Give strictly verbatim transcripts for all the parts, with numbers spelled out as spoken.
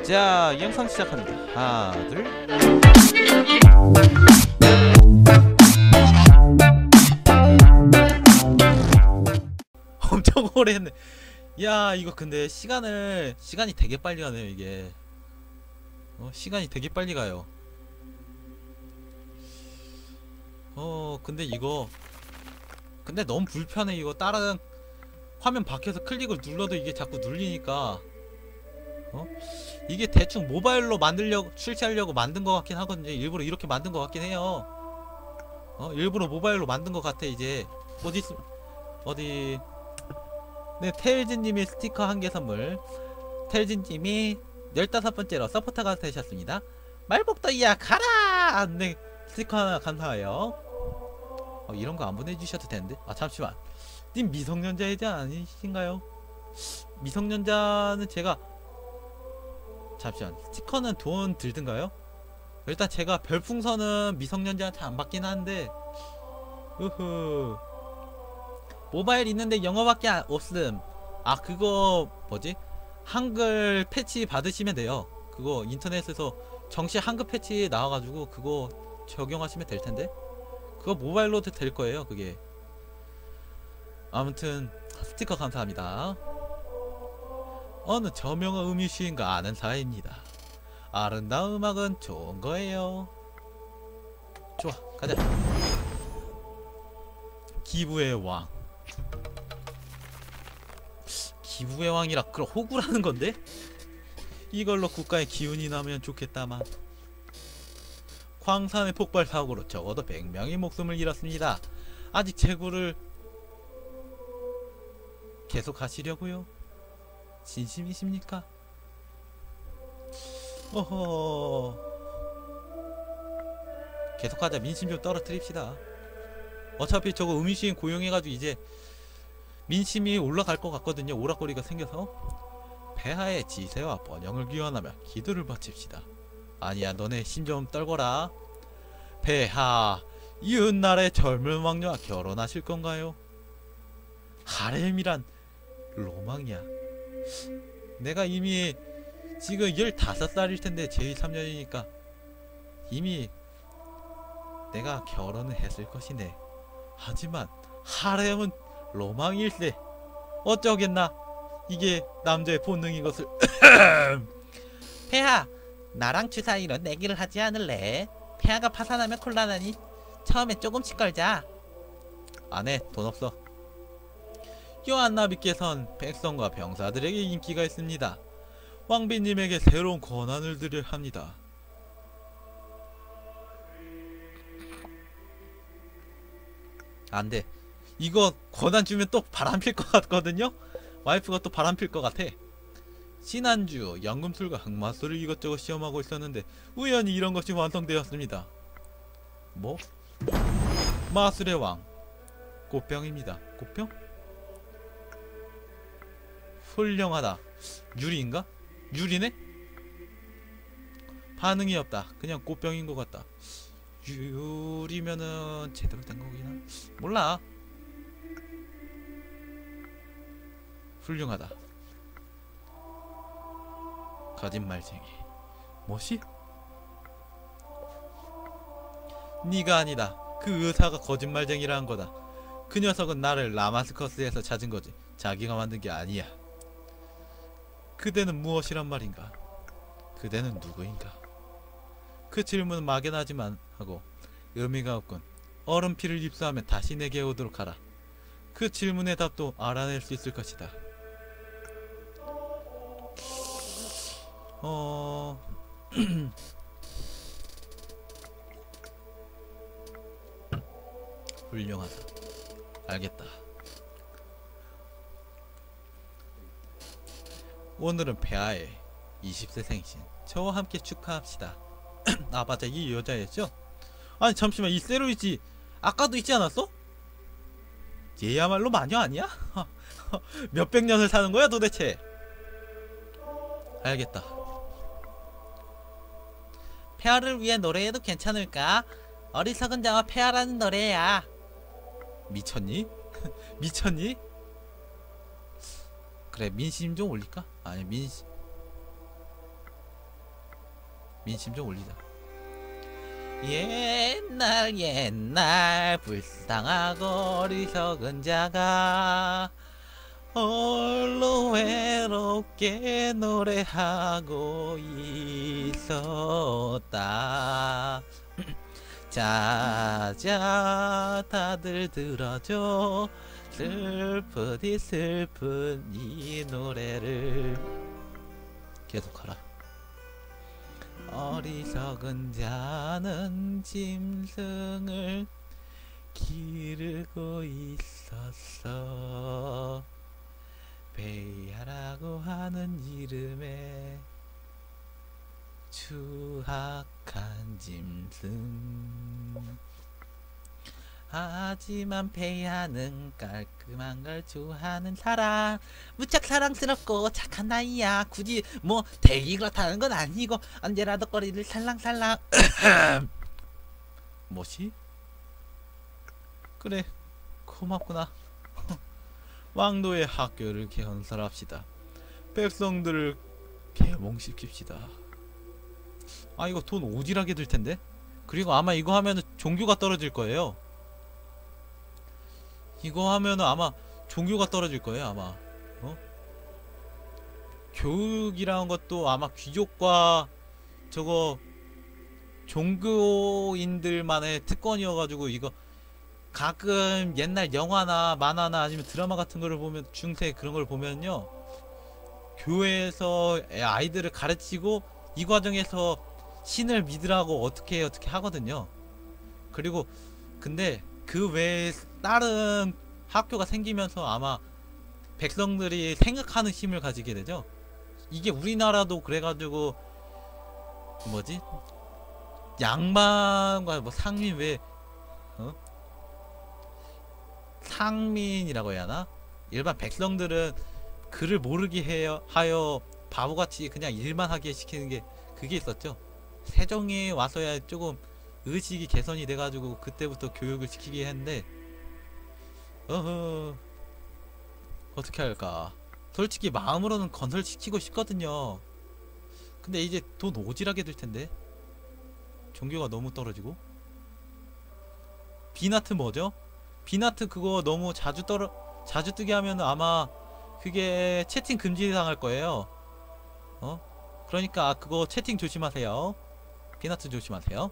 자, 영상 시작합니다. 하나, 둘. 엄청 오래 했네. 야, 이거 근데 시간을 시간이 되게 빨리 가네요, 이게. 어, 시간이 되게 빨리 가요. 어, 근데 이거 근데 너무 불편해. 이거 다른 화면 밖에서 클릭을 눌러도 이게 자꾸 눌리니까. 어? 이게 대충 모바일로 만들려고 출시하려고 만든 것 같긴 하거든요. 일부러 이렇게 만든 것 같긴 해요. 어? 일부러 모바일로 만든 것 같아. 이제 어디 있, 어디 네, 테일즈님이 스티커 한 개 선물. 테일즈님이 열다섯 번째로 서포터가 되셨습니다. 말복더이야 가라! 네, 스티커 하나 감사해요. 어, 이런 거 안 보내주셔도 되는데. 아, 잠시만. 님 미성년자이지 아니신가요? 미성년자는 제가 잠시만, 스티커는 돈 들든가요? 일단 제가 별풍선은 미성년자한테 안 받긴 하는데, 으흐, 모바일 있는데 영어밖에 안, 없음. 아, 그거 뭐지? 한글 패치 받으시면 돼요. 그거 인터넷에서 정시 한글 패치 나와가지고 그거 적용하시면 될 텐데. 그거 모바일로도 될 거예요, 그게. 아무튼 스티커 감사합니다. 어느 저명한 음유시인가 아는 사이입니다. 아름다운 음악은 좋은 거예요. 좋아, 가자. 기부의 왕. 기부의 왕이라 그럼 호구라는 건데? 이걸로 국가에 기운이 나면 좋겠다만. 광산의 폭발 사고로 적어도 백 명의 목숨을 잃었습니다. 아직 재고를 계속 하시려고요? 진심이십니까? 어허, 계속하자. 민심 좀 떨어뜨립시다. 어차피 저거 음유시인 고용해가지고 이제 민심이 올라갈 것 같거든요. 오락거리가 생겨서. 폐하의 지세와 번영을 기원하며 기도를 바칩시다. 아니야, 너네 심 좀 떨거라. 폐하, 이웃나라의 젊은 왕녀와 결혼하실 건가요? 하렘이란 로망이야. 내가 이미 지금 열다섯 살일 텐데 제이삼 년이니까 이미 내가 결혼을 했을 것이네. 하지만 하렘은 로망일세. 어쩌겠나. 이게 남자의 본능인 것을. 폐하, 나랑 주사위로 내기를 하지 않을래? 폐하가 파산하면 곤란하니 처음에 조금씩 걸자. 안해, 돈 없어. 요한나비께선 백성과 병사들에게 인기가 있습니다. 왕비님에게 새로운 권한을 드려 합니다. 안돼. 이거 권한 주면 또 바람필 것 같거든요? 와이프가 또 바람필 것 같아. 지난주 연금술과 흑마술을 이것저것 시험하고 있었는데 우연히 이런 것이 완성되었습니다. 뭐? 마술의 왕 꽃병입니다. 꽃병? 훌륭하다. 유리인가? 유리네? 반응이 없다. 그냥 꽃병인 것 같다. 유리면은 제대로 된 거긴 한. 몰라. 훌륭하다. 거짓말쟁이. 뭐시? 네가 아니다. 그 의사가 거짓말쟁이라는 거다. 그 녀석은 나를 라마스커스에서 찾은 거지. 자기가 만든 게 아니야. 그대는 무엇이란 말인가? 그대는 누구인가? 그 질문은 막연하지만 하고 의미가 없군. 얼음피를 입수하면 다시 내게 오도록 하라. 그 질문의 답도 알아낼 수 있을 것이다. 어... 훌륭하다. 알겠다. 오늘은 폐하의 이십 세 생신. 저와 함께 축하합시다. 아, 맞아, 이 여자였죠? 아니 잠시만, 이 세로이지 아까도 있지 않았어? 얘야말로 마녀 아니야? 몇백 년을 사는 거야 도대체? 알겠다. 폐하를 위해 노래해도 괜찮을까? 어리석은 자와 폐하라는 노래야. 미쳤니? 미쳤니? 그래, 민심 좀 올릴까? 아니, 민심 민심 좀 올리자. 옛날 옛날 불쌍하고 어리석은 자가 홀로 외롭게 노래하고 있었다. 자자 다들 들어줘 슬프디 슬픈 이 노래를. 계속하라. 어리석은 자는 짐승을 기르고 있었어. 베야라고 하는 이름의 추악한 짐승. 하지만 베야는 깔끔한 걸 좋아하는 사람. 무척 사랑스럽고 착한 아이야. 굳이 뭐 되게 그렇다는 건 아니고 언제라도 꼬리를 살랑살랑. 뭐지? 그래 고맙구나. 왕도의 학교를 개헌설합시다. 백성들을 개몽시킵시다. 아 이거 돈 오지라게 들 텐데. 그리고 아마 이거 하면은 종교가 떨어질 거예요. 이거 하면은 아마 종교가 떨어질 거예요 아마. 어? 교육이라는 것도 아마 귀족과 저거 종교인들만의 특권이어가지고 이거 가끔 옛날 영화나 만화나 아니면 드라마 같은 거를 보면 중세 그런 걸 보면요, 교회에서 아이들을 가르치고 이 과정에서 신을 믿으라고 어떻게 어떻게 하거든요. 그리고 근데 그 외에 다른 학교가 생기면서 아마 백성들이 생각하는 힘을 가지게 되죠. 이게 우리나라도 그래가지고 뭐지? 양반과 뭐 상민 왜 어? 상민이라고 해야 하나? 일반 백성들은 글을 모르게 해요, 하여 바보같이 그냥 일만 하게 시키는 게 그게 있었죠. 세종이 와서야 조금 의식이 개선이 돼가지고 그때부터 교육을 시키게 했는데, 어허 어떻게 할까. 솔직히 마음으로는 건설시키고 싶거든요. 근데 이제 돈 오지라게 들 텐데. 종교가 너무 떨어지고. 비나트 뭐죠? 비나트 그거 너무 자주 떨어 자주 뜨게 하면 아마 그게 채팅 금지 당할 거예요. 어? 그러니까 그거 채팅 조심하세요. 비나트 조심하세요.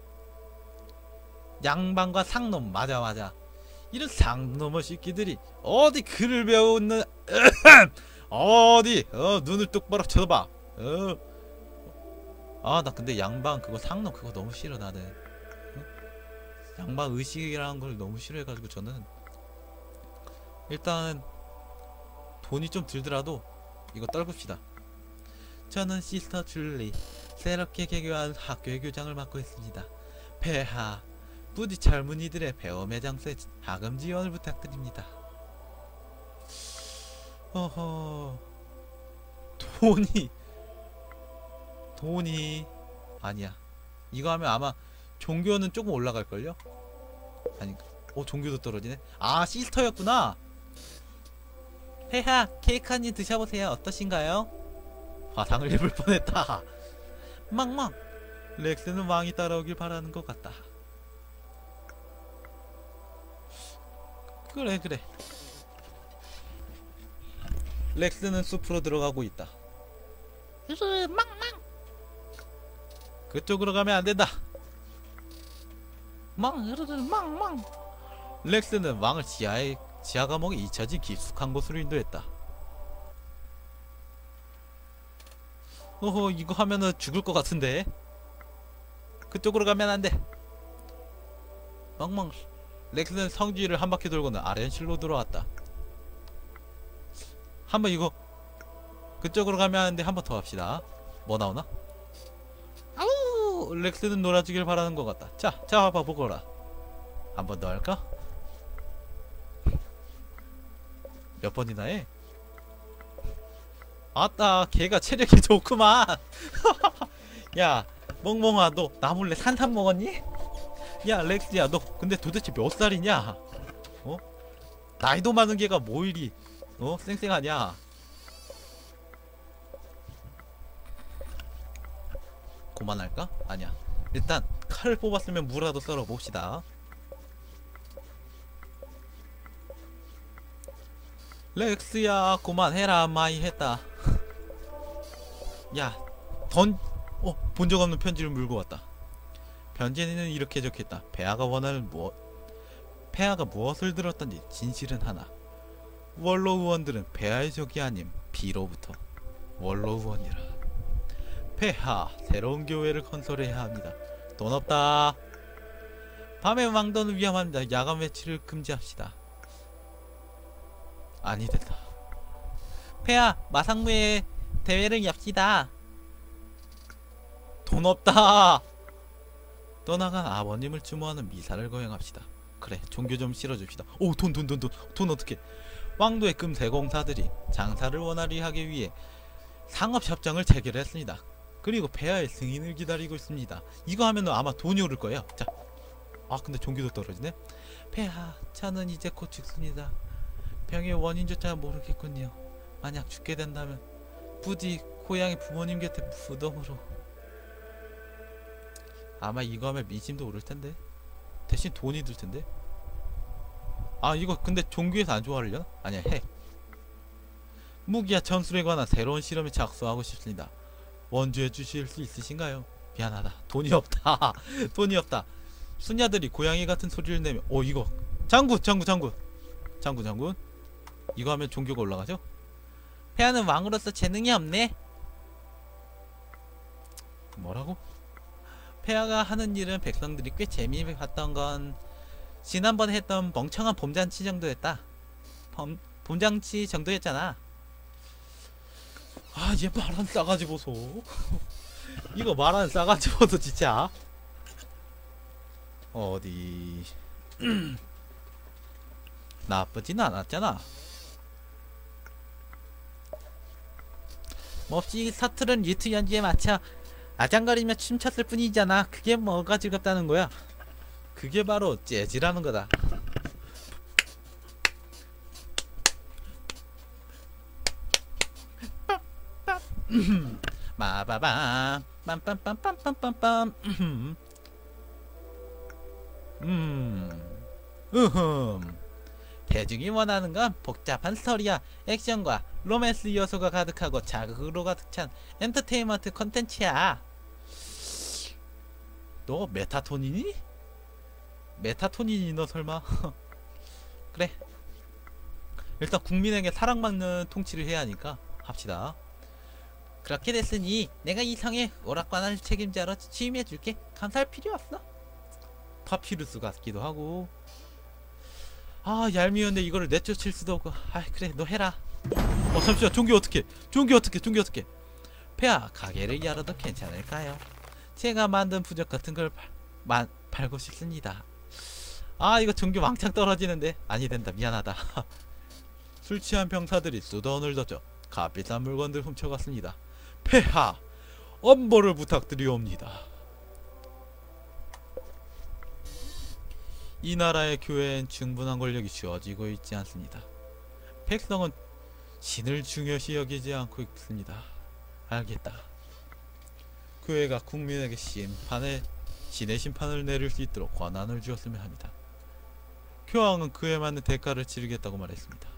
양반과 상놈, 맞아 맞아. 이런 상놈의 새끼들이 어디 글을 배우는 어디 어 눈을 똑바로 쳐다봐. 어. 아 나 근데 양반 그거 상놈 그거 너무 싫어 나는. 어? 양반 의식이라는 걸 너무 싫어해가지고 저는 일단 돈이 좀 들더라도 이거 떨굽시다. 저는 시스터 줄리, 새롭게 개교한 학교의 교장을 맡고 있습니다. 폐하, 부디 젊은이들의 배움의 장소에 자금 지원을 부탁드립니다. 어허, 돈이 돈이 아니야. 이거 하면 아마 종교는 조금 올라갈걸요? 아니, 어 종교도 떨어지네? 아 시스터였구나. 폐하, 케이크 한 입 드셔보세요. 어떠신가요? 화상을 입을 뻔했다. 망망, 렉스는 왕이 따라오길 바라는 것 같다. 그래 그래. 렉스는 숲으로 들어가고 있다. 망망, 그쪽으로 가면 안된다. 망, 망망. 렉스는 왕을 지하에 지하 감옥에 잊혀진 깊숙한 곳으로 인도했다. 어허, 이거 하면은 죽을 것 같은데. 그쪽으로 가면 안 돼. 멍멍. 렉스는 성지를 한 바퀴 돌고는 아렌실로 들어왔다. 한번 이거 그쪽으로 가면 하는데 한 번 더 합시다. 뭐 나오나? 아우, 렉스는 놀아주길 바라는 것 같다. 자, 자, 봐봐 보거라. 한 번 더 할까? 몇 번이나 해? 아따, 걔가 체력이 좋구만. 야, 멍멍아, 너 나 몰래 산삼 먹었니? 야, 렉스야, 너 근데 도대체 몇 살이냐? 어? 나이도 많은 걔가 뭐 이리 어? 쌩쌩하냐? 고만할까? 아니야. 일단 칼을 뽑았으면 무라도 썰어 봅시다. 렉스야 고만해라 마이 했다. 야 던.. 어? 본적 없는 편지를 물고 왔다. 편지에는 이렇게 적혀있다. 폐하가 원하는 무엇 폐하가 무엇을 들었던지 진실은 하나. 원로 의원들은 폐하의 적이 아님 비로부터 원로 의원이라. 폐하 새로운 교회를 건설해야 합니다. 돈 없다. 밤에 왕도는 위험합니다. 야간 외출을 금지합시다. 아니 됐다. 폐하 마상무에 대회를 엽시다. 돈 없다. 떠나간 아버님을 추모하는 미사를 거행합시다. 그래 종교 좀 실어줍시다. 오 돈 돈 돈 돈 돈 어떻게. 왕도의 금세공사들이 장사를 원활히 하기 위해 상업협정을 체결했습니다. 그리고 폐하의 승인을 기다리고 있습니다. 이거 하면 아마 돈이 오를 거예요. 자, 아 근데 종교도 떨어지네. 폐하 저는 이제 곧 죽습니다. 병의 원인조차 모르겠군요. 만약 죽게 된다면 부디 고향의 부모님 곁에 무덤으로. 아마 이거 하면 민심도 오를 텐데 대신 돈이 들 텐데. 아 이거 근데 종교에서 안 좋아하려나? 아니야 해. 무기와 전술에 관한 새로운 실험에 착수하고 싶습니다. 원주해 주실 수 있으신가요? 미안하다 돈이 없다. 돈이 없다. 수녀들이 고양이 같은 소리를 내며. 오 이거 장군 장군 장군 장군 장군 이거 하면 종교가 올라가죠? 폐하는 왕으로서 재능이 없네. 뭐라고? 폐하가 하는 일은 백성들이 꽤 재미봤던 건 지난번에 했던 멍청한 봄잔치 정도였다. 범, 봄잔치 정도였잖아. 아 얘 말한 싸가지 보소. 이거 말한 싸가지 보소 진짜. 어디 나쁘진 않았잖아. 몹시 서투른 유트 연주에 맞춰 아장거리며 춤췄을 뿐이잖아. 그게 뭐가 즐겁다는 거야? 그게 바로 재즈라는 거다. 마바밤 빰빰빰빰빰빰빰. 음 으흠 대중이 원하는 건 복잡한 스토리야 액션과 로맨스 요소가 가득하고 자극으로 가득 찬 엔터테인먼트 컨텐츠야. 너 메타톤이니? 메타톤이니 너 설마? 그래 일단 국민에게 사랑받는 통치를 해야 하니까 합시다. 그렇게 됐으니 내가 이 성의 오락관을 책임자로 취임해줄게. 감사할 필요 없어. 파피루스 같기도 하고. 아 얄미운데 이거를 내쫓을 수도 없고. 아 그래 너 해라. 어 잠시만 종교 어떻게 종교 어떻게 종교 어떻게. 폐하 가게를 열어도 괜찮을까요? 제가 만든 부적 같은 걸 팔, 만, 팔고 싶습니다. 아 이거 종교 왕창 떨어지는데. 아니 된다 미안하다. 술 취한 병사들이 수도원을 덮쳐 값비싼 물건들 훔쳐갔습니다. 폐하 엄벌을 부탁드리옵니다. 이 나라의 교회엔 충분한 권력이 주어지고 있지 않습니다. 백성은 신을 중요시 여기지 않고 있습니다. 알겠다. 교회가 국민에게 심판에 신의 심판을 내릴 수 있도록 권한을 주었으면 합니다. 교황은 그에 맞는 대가를 치르겠다고 말했습니다.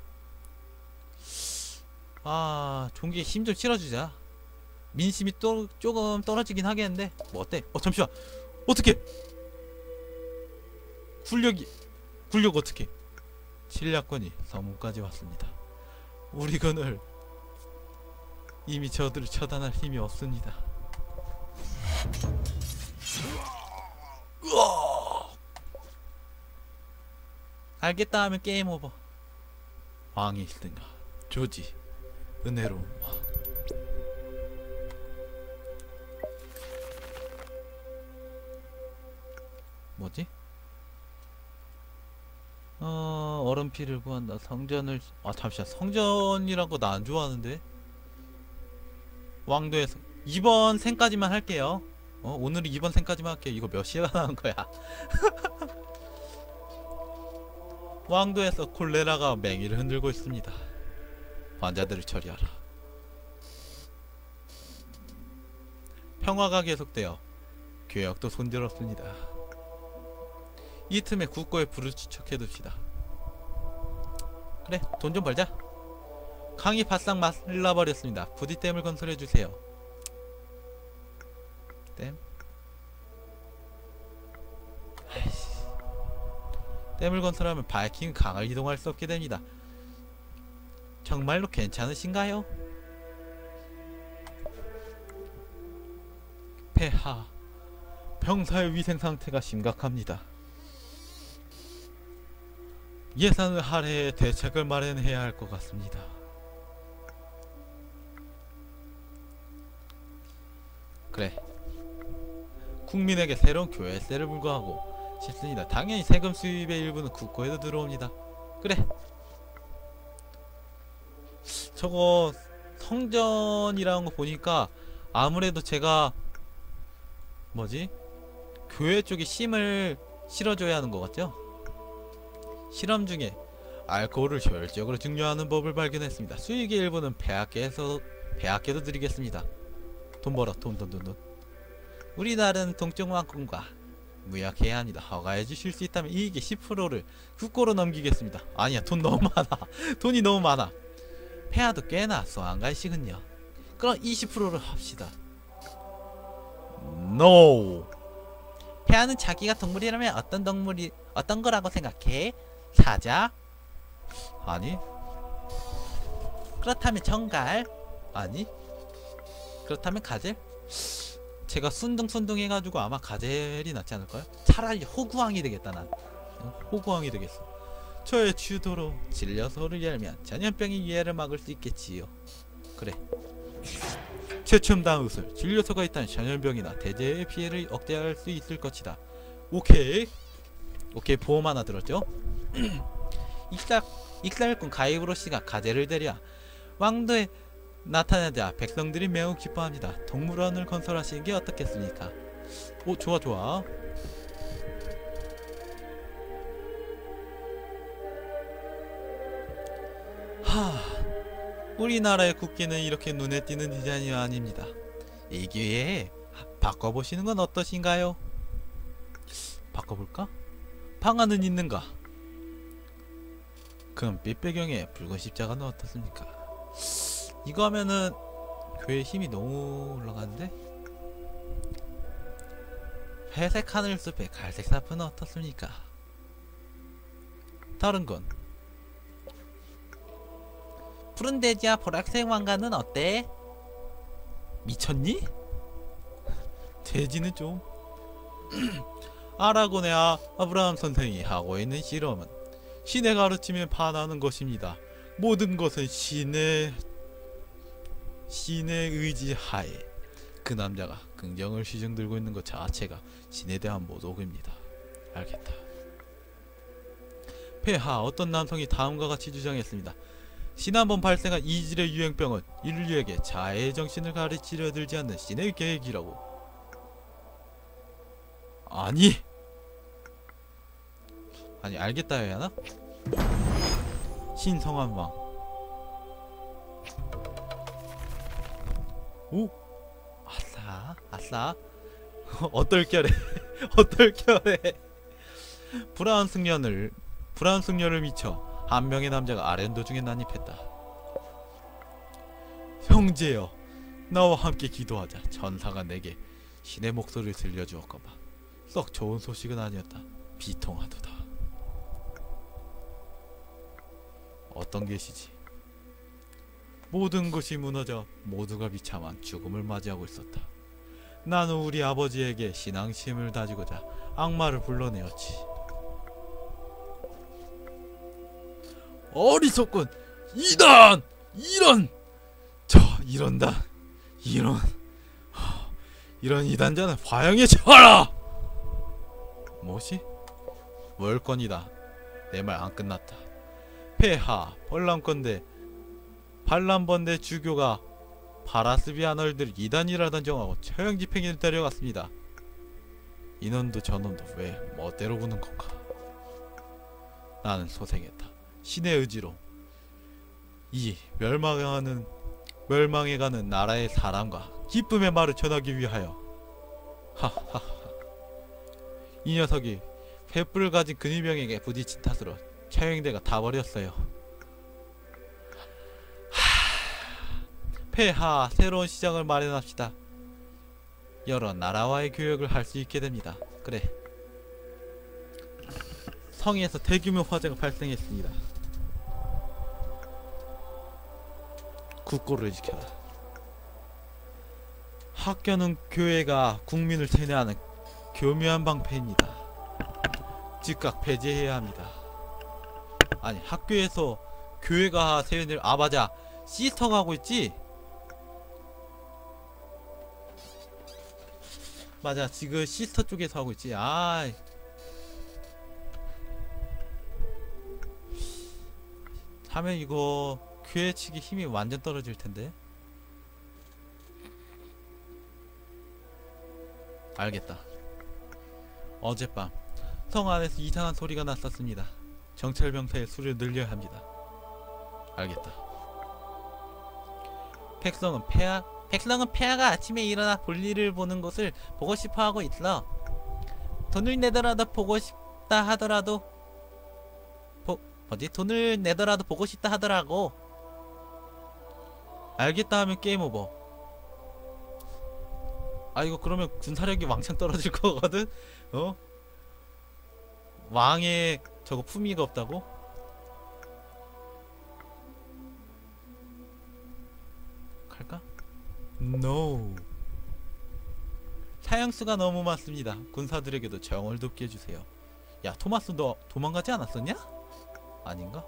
아 종교에 힘 좀 실어주자. 민심이 또 조금 떨어지긴 하겠는데 뭐 어때? 어 잠시만 어떻게 굴력이 굴력 어떻게 칠략권이 서문까지 왔습니다. 우리 군을 이미 저들을 처단할 힘이 없습니다. 으아! 알겠다 하면 게임 오버. 왕이 있든가 조지 은혜로운 왕. 뭐지? 어 얼음피를 구한다. 성전을 아 잠시만 성전이란 거 나 안 좋아하는데. 왕도에서 이번 생까지만 할게요. 어 오늘이 이번 생까지만 할게요. 이거 몇 시간 하는 거야? 왕도에서 콜레라가 맹위를 흔들고 있습니다. 환자들을 처리하라. 평화가 계속되어 교역도 손들었습니다. 이 틈에 국고에 불을 추척해둡시다. 그래, 돈 좀 벌자. 강이 바싹 말라버렸습니다. 부디 댐을 건설해주세요. 댐? 아이씨. 댐을 건설하면 바이킹 강을 이동할 수 없게 됩니다. 정말로 괜찮으신가요? 폐하, 병사의 위생 상태가 심각합니다. 예산을 할애해 대책을 마련해야 할 것 같습니다. 그래, 국민에게 새로운 교회세를 부과하고 싶습니다. 당연히 세금 수입의 일부는 국고에도 들어옵니다. 그래, 저거 성전이라는 거 보니까 아무래도 제가 뭐지? 교회 쪽에 심을 실어줘야 하는 것 같죠? 실험 중에 알코올을 효율적으로 증류하는 법을 발견했습니다. 수익의 일부는 폐하께에서 폐하께도 드리겠습니다. 돈 벌어, 돈, 돈, 돈, 돈. 우리나라는 동쪽 왕국과 무역 해안이다. 허가해 주실 수 있다면 이익의 십 퍼센트를 국고로 넘기겠습니다. 아니야, 돈 너무 많아. 돈이 너무 많아. 폐하도 꽤나 소한가시군요. 그럼 이십 퍼센트를 합시다. NO. 폐하는 자기가 동물이라면 어떤 동물이 어떤 거라고 생각해? 사자? 아니. 그렇다면 정갈? 아니. 그렇다면 가젤? 제가 순둥순둥 해가지고 아마 가젤이 낫지 않을까요? 차라리 호구왕이 되겠다. 난 호구왕이 되겠어. 저의 주도로 진료소를 열면 전염병의 유해를 막을 수 있겠지요. 그래, 최첨단 의술, 진료소가 있다면 전염병이나 대재해의 피해를 억제할 수 있을 것이다. 오케이 오케이, 보험 하나 들었죠? 익살, 익살꾼 가이브로씨가 가젤을 데려 왕도에 나타나자 백성들이 매우 기뻐합니다. 동물원을 건설하시는 게 어떻겠습니까? 오, 좋아 좋아. 하, 우리나라의 국기는 이렇게 눈에 띄는 디자인이 아닙니다. 이 기회에 바꿔보시는 건 어떠신가요? 바꿔볼까? 방안은 있는가? 금빛 배경에 붉은 십자가는 어떻습니까? 이거 하면은 교회의 힘이 너무 올라가는데? 회색 하늘숲에 갈색 사프는 어떻습니까? 다른 건? 푸른 돼지와 보라색 왕관은 어때? 미쳤니? 돼지는 좀 아라곤의 아, 아브라함 선생이 하고 있는 실험은 신의 가르침에 반하는 것입니다. 모든 것은 신의 신의 의지 하에 그 남자가 긍정을 시중 들고 있는 것 자체가 신에 대한 모독입니다. 알겠다. 폐하, 어떤 남성이 다음과 같이 주장했습니다. 지난번 발생한 이질의 유행병은 인류에게 자해의 정신을 가르치려 들지 않는 신의 계획이라고. 아니 아니 알겠다 해야 하나? 신성한왕. 오! 아싸 아싸. 어떨결에 어떨결에 브라운 승려를 브라운 승려를 미쳐 한 명의 남자가 아렌도 중에 난입했다. 형제여, 나와 함께 기도하자. 천사가 내게 신의 목소리를 들려주었거마. 썩 좋은 소식은 아니었다. 비통하도다. 어떤 계시지? 모든 것이 무너져 모두가 비참한 죽음을 맞이하고 있었다. 나는 우리 아버지에게 신앙심을 다지고자 악마를 불러내었지. 어리석군! 이단! 이런! 저 이런다. 이런 하, 이런 이단자는 화형에 처하라! 뭐지? 월권이다. 내 말 안 끝났다. 폐하, 벌람건대 반란번대 주교가 파라스비아널들을 이단이라던 정하고 처형 집행에 데려갔습니다. 이놈도 저놈도 왜 멋대로 구는 건가? 나는 소생했다. 신의 의지로 이 멸망하는 멸망해가는 나라의 사람과 기쁨의 말을 전하기 위하여. 하하하. 이 녀석이 횃불을 가진 근위병에게 부딪힌 탓으로 처형대가 다 버렸어요. 하... 폐하, 새로운 시장을 마련합시다. 여러 나라와의 교역을 할 수 있게 됩니다. 그래. 성에서 대규모 화재가 발생했습니다. 국고를 지켜라. 학교는 교회가 국민을 세뇌하는 교묘한 방패입니다. 즉각 폐지해야 합니다. 아니, 학교에서 교회가 세뇌를... 아 맞아, 시스터가 하고 있지? 맞아, 지금 시스터 쪽에서 하고 있지. 아, 하면 이거 교회 측이 힘이 완전 떨어질 텐데. 알겠다. 어젯밤 성 안에서 이상한 소리가 났었습니다. 정찰병사의 수를 늘려야 합니다. 알겠다. 백성은 폐하 백성은 폐하가 아침에 일어나 볼일을 보는 것을 보고 싶어 하고 있어. 돈을 내더라도 보고 싶다 하더라도 보, 뭐지? 돈을 내더라도 보고 싶다 하더라고. 알겠다 하면 게임 오버. 아 이거 그러면 군사력이 왕창 떨어질 거거든? 어? 왕의 저거 품위가 없다고? 갈까? No. 사형수가 너무 많습니다. 군사들에게도 정을 돕게 해주세요. 야 토마스 너 도망가지 않았었냐? 아닌가?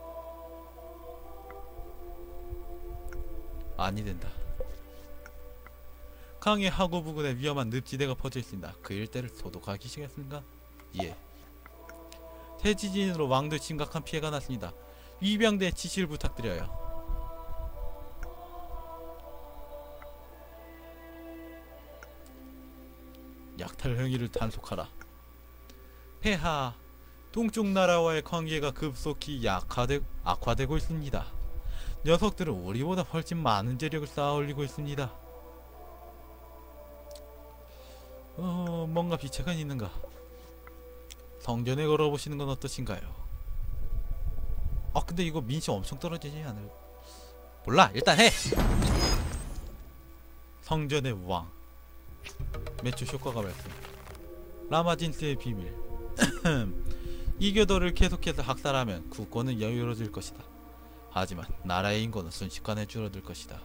아니 된다. 강의 하구 부근에 위험한 늪지대가 퍼져 있습니다. 그 일대를 소독하시겠습니까? 예. 대지진으로 왕도 심각한 피해가 났습니다. 위병대 지시를 부탁드려요. 약탈 행위를 단속하라. 폐하, 동쪽 나라와의 관계가 급속히 약화되, 악화되고 있습니다. 녀석들은 우리보다 훨씬 많은 재력을 쌓아 올리고 있습니다. 어... 뭔가 비체가 있는가? 성전에 걸어보시는 건 어떠신가요? 아 근데 이거 민심 엄청 떨어지지 않을... 몰라! 일단 해! 성전의 왕 매추 효과가 발생. 라마진스의 비밀. 이 교도를 계속해서 학살하면 국권은 여유로워질 것이다. 하지만 나라의 인구는 순식간에 줄어들 것이다.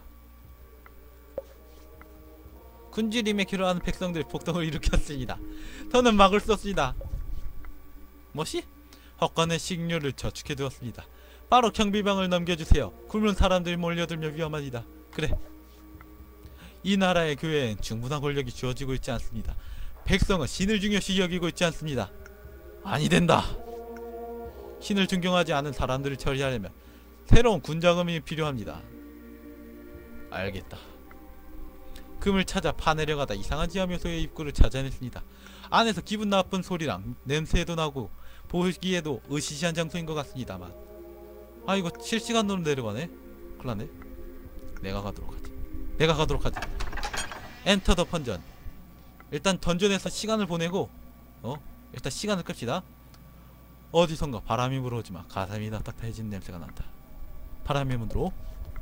군주림에 기로하는 백성들이 폭동을 일으켰습니다. 더는 막을 수 없습니다. 뭐시? 헛간의 식료를 저축해 두었습니다. 바로 경비병을 넘겨주세요. 굶은 사람들이 몰려들면 위험합니다. 그래. 이 나라의 교회엔 충분한 권력이 주어지고 있지 않습니다. 백성은 신을 중요시 여기고 있지 않습니다. 아니 된다. 신을 존경하지 않은 사람들을 처리하려면 새로운 군자금이 필요합니다. 알겠다. 금을 찾아 파내려가다 이상한 지하묘소의 입구를 찾아냈습니다. 안에서 기분 나쁜 소리랑 냄새도 나고 보기에도 으시시한 장소인 것 같습니다만. 아 이거 실시간으로 내려가네? 큰일났네. 내가 가도록 하지. 내가 가도록 하지. 엔터 더 펀전. 일단 던전에서 시간을 보내고 어? 일단 시간을 끕시다. 어디선가 바람이 불어오지만 가슴이 답답해진 냄새가 난다. 바람의 문으로.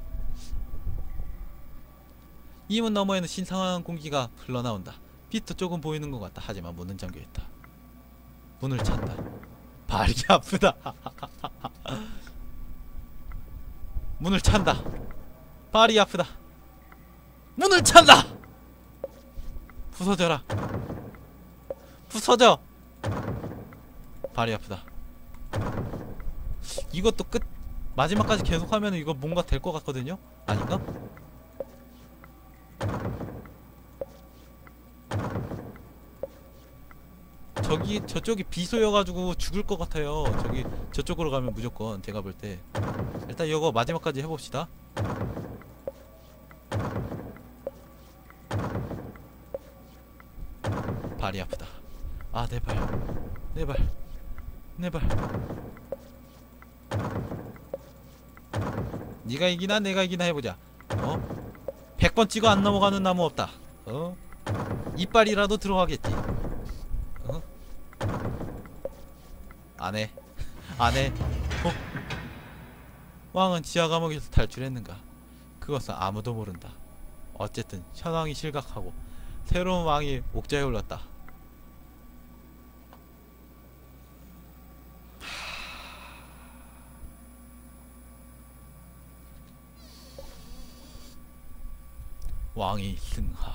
이 문 너머에는 신성한 공기가 흘러나온다. 빛도 조금 보이는 것 같다. 하지만 문은 잠겨있다. 문을 찬다. 발이 아프다. 문을 찬다. 발이 아프다. 문을 찬다. 부서져라. 부서져. 발이 아프다. 이것도 끝 마지막까지 계속하면 이거 뭔가 될 것 같거든요? 아닌가? 저기 저쪽이 비소여가지고 죽을 것 같아요. 저기 저쪽으로 가면 무조건 제가 볼 때. 일단 이거 마지막까지 해봅시다. 발이 아프다. 아 내 발, 내 발, 내 발. 네가 이기나 내가 이기나 해보자. 어? 백 번 찍어 안 넘어가는 나무 없다. 어? 이빨이라도 들어가겠지. 어? 안해. 안해. 어? 왕은 지하 감옥에서 탈출했는가? 그것은 아무도 모른다. 어쨌든 현왕이 실각하고 새로운 왕이 옥자에 올랐다. 왕이 승하.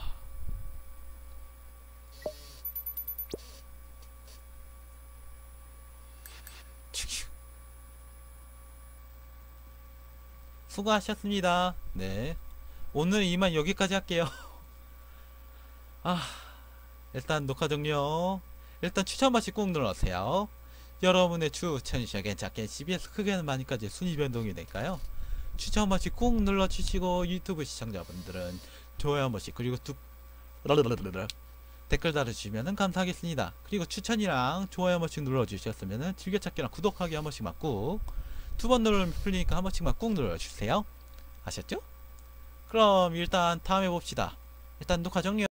수고하셨습니다. 네. 오늘은 이만 여기까지 할게요. 아, 일단 녹화 종료. 일단 추천 버튼 꾹 눌러주세요. 여러분의 추천이 작게 씨비에스 크게는 많이까지 순위 변동이 될까요? 추천 버튼 꾹 눌러주시고 유튜브 시청자분들은 좋아요 한 번씩 그리고 두 댓글 달아주시면 감사하겠습니다. 그리고 추천이랑 좋아요 한 번씩 눌러주셨으면 즐겨찾기랑 구독하기 한 번씩만 꾹 두 번 누르면 풀리니까 한 번씩만 꾹 눌러주세요. 아셨죠? 그럼 일단 다음에 봅시다. 일단 녹화 종료.